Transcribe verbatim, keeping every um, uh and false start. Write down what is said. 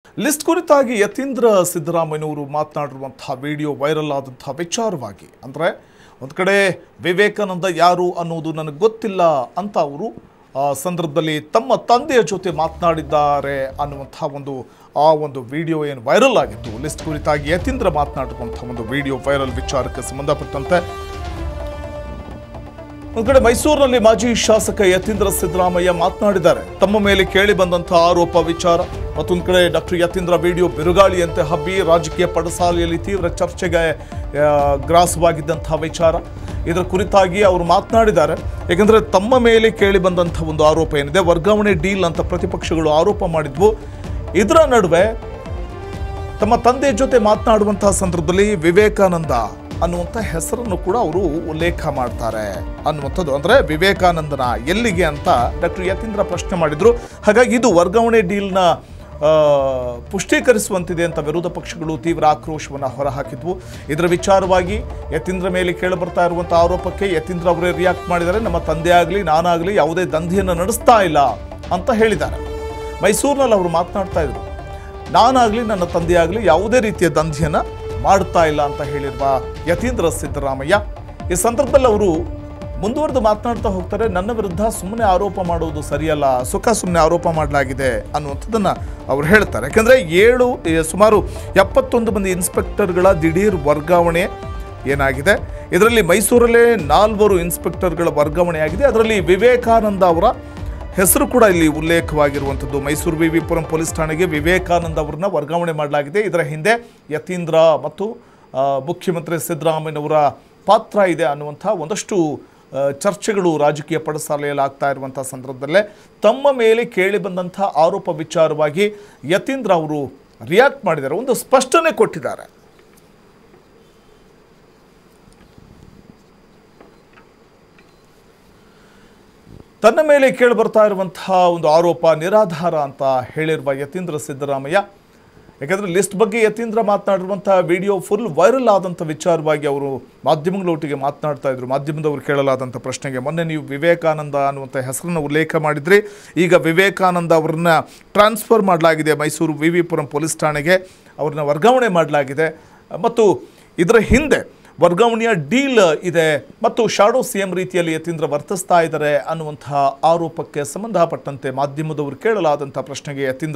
List ಕುರಿತಾಗಿ ಯತೀಂದ್ರ ಸಿದ್ದರಾಮಯ್ಯನವರು ಮಾತನಾಡಿರುವಂತಹ video viral ಆದಂತಹ ವಿಚಾರವಾಗಿ ಅಂದರೆ ಒಂದು ಕಡೆ ವಿವೇಕಾನಂದ ಯಾರು ಅನ್ನೋದು ನನಗೆ ಗೊತ್ತಿಲ್ಲ ಅಂತ ಅವರು ಸಂದರ್ಭದಲ್ಲಿ ತಮ್ಮ ತಂದೆಯ ಜೊತೆ ಮಾತನಾಡಿದ್ದಾರೆ ಅನ್ನುವಂಥ ಒಂದು ಆ ಒಂದು ವಿಡಿಯೋ ಏನು ವೈರಲ್ ಆಗಿತ್ತು. ಲಿಸ್ಟ್ ಕುರಿತಾಗಿ ಯತೀಂದ್ರ ಮಾತನಾಡಿರುವಂಥ ಒಂದು ವಿಡಿಯೋ ವೈರಲ್ ವಿಚಾರಕ್ಕೆ ಸಂಬಂಧಪಟ್ಟಂತೆ ಒಂದು ಕಡೆ ಮೈಸೂರಿನಲ್ಲಿ ಮಾಜಿ ಶಾಸಕ ಯತೀಂದ್ರ ಸಿದ್ದರಾಮಯ್ಯ ಮಾತನಾಡಿದ್ದಾರೆ. ತಮ್ಮ ಮೇಲೆ ಕೇಳಿ ಬಂದಂತಹ ಆರೋಪ ವಿಚಾರ ಮತ್ತೊಂದು ಕಡೆ ಡಾಕ್ಟರ್ ಯತೀಂದ್ರ ವಿಡಿಯೋ ಬಿರುಗಾಳಿಯಂತೆ ಹಬ್ಬಿ ರಾಜಕೀಯ ಪಡಸಾಲೆಯಲ್ಲಿ ತೀವ್ರ ಚರ್ಚೆಗೆ ಗ್ರಾಸವಾಗಿದ್ದಂತಹ ವಿಚಾರ. ಇದರ ಕುರಿತಾಗಿ ಅವರು ಮಾತನಾಡಿದ್ದಾರೆ. ಏಕೆಂದರೆ ತಮ್ಮ ಮೇಲೆ ಕೇಳಿ ಬಂದಂತಹ ಒಂದು ಆರೋಪ ಏನಿದೆ, ವರ್ಗಾವಣೆ ಡೀಲ್ ಅಂತ ಪ್ರತಿಪಕ್ಷಗಳು ಆರೋಪ ಮಾಡಿದ್ವು. ಇದರ ನಡುವೆ ತಮ್ಮ ತಂದೆ ಜೊತೆ ಮಾತನಾಡುವಂತಹ ಸಂದರ್ಭದಲ್ಲಿ ವಿವೇಕಾನಂದ ಅನ್ನುವಂಥ ಹೆಸರನ್ನು ಕೂಡ ಅವರು ಉಲ್ಲೇಖ ಮಾಡ್ತಾರೆ ಅನ್ನುವಂಥದ್ದು. ಅಂದರೆ ವಿವೇಕಾನಂದನ ಎಲ್ಲಿಗೆ ಅಂತ ಡಾಕ್ಟರ್ ಯತೀಂದ್ರ ಪ್ರಶ್ನೆ ಮಾಡಿದರು. ಹಾಗಾಗಿ ಇದು ವರ್ಗಾವಣೆ ಡೀಲ್ನ ಪುಷ್ಟೀಕರಿಸುವಂತಿದೆ ಅಂತ ವಿರೋಧ ಪಕ್ಷಗಳು ತೀವ್ರ ಆಕ್ರೋಶವನ್ನು ಹೊರಹಾಕಿದ್ವು. ಇದರ ವಿಚಾರವಾಗಿ ಯತೀಂದ್ರ ಮೇಲೆ ಕೇಳಿಬರ್ತಾ ಇರುವಂಥ ಆರೋಪಕ್ಕೆ ಯತೀಂದ್ರ ಅವರೇ ರಿಯಾಕ್ಟ್ ಮಾಡಿದ್ದಾರೆ. ನಮ್ಮ ತಂದೆ ಆಗಲಿ ನಾನಾಗಲಿ ಯಾವುದೇ ದಂಧೆಯನ್ನು ನಡೆಸ್ತಾ ಇಲ್ಲ ಅಂತ ಹೇಳಿದ್ದಾರೆ. ಮೈಸೂರಿನಲ್ಲಿ ಅವರು ಮಾತನಾಡ್ತಾ ಇದ್ರು, ನಾನಾಗಲಿ ನನ್ನ ತಂದೆ ಆಗಲಿ ಯಾವುದೇ ರೀತಿಯ ದಂಧೆಯನ್ನು ಮಾಡ್ತಾ ಇಲ್ಲ ಅಂತ ಹೇಳಿರುವ ಯತೀಂದ್ರ ಸಿದ್ದರಾಮಯ್ಯ ಈ ಸಂದರ್ಭದಲ್ಲಿ ಅವರು ಮುಂದುವರೆದು ಮಾತನಾಡ್ತಾ ಹೋಗ್ತಾರೆ. ನನ್ನ ವಿರುದ್ಧ ಸುಮ್ಮನೆ ಆರೋಪ ಮಾಡೋದು ಸರಿಯಲ್ಲ, ಸುಖ ಸುಮ್ಮನೆ ಆರೋಪ ಮಾಡಲಾಗಿದೆ ಅನ್ನುವಂಥದ್ದನ್ನು ಅವರು ಹೇಳ್ತಾರೆ. ಯಾಕಂದರೆ ಏಳು ಸುಮಾರು ಎಪ್ಪತ್ತೊಂದು ಮಂದಿ ಇನ್ಸ್ಪೆಕ್ಟರ್ಗಳ ದಿಢೀರ್ ವರ್ಗಾವಣೆ ಏನಾಗಿದೆ. ಇದರಲ್ಲಿ ಮೈಸೂರಲ್ಲೇ ನಾಲ್ವರು ಇನ್ಸ್ಪೆಕ್ಟರ್ಗಳ ವರ್ಗಾವಣೆಯಾಗಿದೆ. ಅದರಲ್ಲಿ ವಿವೇಕಾನಂದ ಅವರ ಹೆಸರು ಕೂಡ ಇಲ್ಲಿ ಉಲ್ಲೇಖವಾಗಿರುವಂಥದ್ದು. Mysuru V V Puram police ಠಾಣೆಗೆ ವಿವೇಕಾನಂದ ಅವರನ್ನ ವರ್ಗಾವಣೆ ಮಾಡಲಾಗಿದೆ. ಇದರ ಹಿಂದೆ ಯತೀಂದ್ರ ಮತ್ತು ಮುಖ್ಯಮಂತ್ರಿ ಸಿದ್ದರಾಮಯ್ಯನವರ ಪಾತ್ರ ಇದೆ ಅನ್ನುವಂಥ ಒಂದಷ್ಟು ಚರ್ಚೆಗಳು ರಾಜಕೀಯ ಪಡಸಾಲೆಯಲ್ಲಿ ಆಗ್ತಾ ಇರುವಂಥ ಸಂದರ್ಭದಲ್ಲೇ ತಮ್ಮ ಮೇಲೆ ಕೇಳಿ ಬಂದಂಥ ಆರೋಪ ವಿಚಾರವಾಗಿ ಯತೀಂದ್ರ ಅವರು ರಿಯಾಕ್ಟ್ ಮಾಡಿದ್ದಾರೆ, ಒಂದು ಸ್ಪಷ್ಟನೆ ಕೊಟ್ಟಿದ್ದಾರೆ. ತನ್ನ ಮೇಲೆ ಕೇಳಿ ಬರ್ತಾ ಇರುವಂತಹ ಒಂದು ಆರೋಪ ನಿರಾಧಾರ ಅಂತ ಹೇಳಿರುವ ಯತೀಂದ್ರ ಸಿದ್ದರಾಮಯ್ಯ, ಯಾಕಂದರೆ ಲಿಸ್ಟ್ ಬಗ್ಗೆ ಯತೀಂದ್ರ ಮಾತನಾಡಿರುವಂಥ ವಿಡಿಯೋ ಫುಲ್ ವೈರಲ್ ಆದಂಥ ವಿಚಾರವಾಗಿ ಅವರು ಮಾಧ್ಯಮಗಳೊಟ್ಟಿಗೆ ಮಾತನಾಡ್ತಾ ಇದ್ರು. ಮಾಧ್ಯಮದವರು ಕೇಳಲಾದಂಥ ಪ್ರಶ್ನೆಗೆ ಮೊನ್ನೆ ನೀವು ವಿವೇಕಾನಂದ ಅನ್ನುವಂಥ ಹೆಸರನ್ನು ಉಲ್ಲೇಖ ಮಾಡಿದ್ರಿ, ಈಗ ವಿವೇಕಾನಂದ ಅವ್ರನ್ನ ಟ್ರಾನ್ಸ್ಫರ್ ಮಾಡಲಾಗಿದೆ Mysuru V V Puram police ಠಾಣೆಗೆ, ಅವ್ರನ್ನ ವರ್ಗಾವಣೆ ಮಾಡಲಾಗಿದೆ ಮತ್ತು ಇದರ ಹಿಂದೆ ವರ್ಗಾವಣೆಯ ಡೀಲ್ ಇದೆ ಮತ್ತು ಶಾಡೋ ಸಿ ಎಂ ರೀತಿಯಲ್ಲಿ ಯತೀಂದ್ರ ವರ್ತಿಸ್ತಾ ಇದ್ದಾರೆ ಅನ್ನುವಂತಹ ಆರೋಪಕ್ಕೆ ಸಂಬಂಧಪಟ್ಟಂತೆ ಮಾಧ್ಯಮದವರು ಕೇಳಲಾದಂಥ ಪ್ರಶ್ನೆಗೆ ಯತೀಂದ್ರ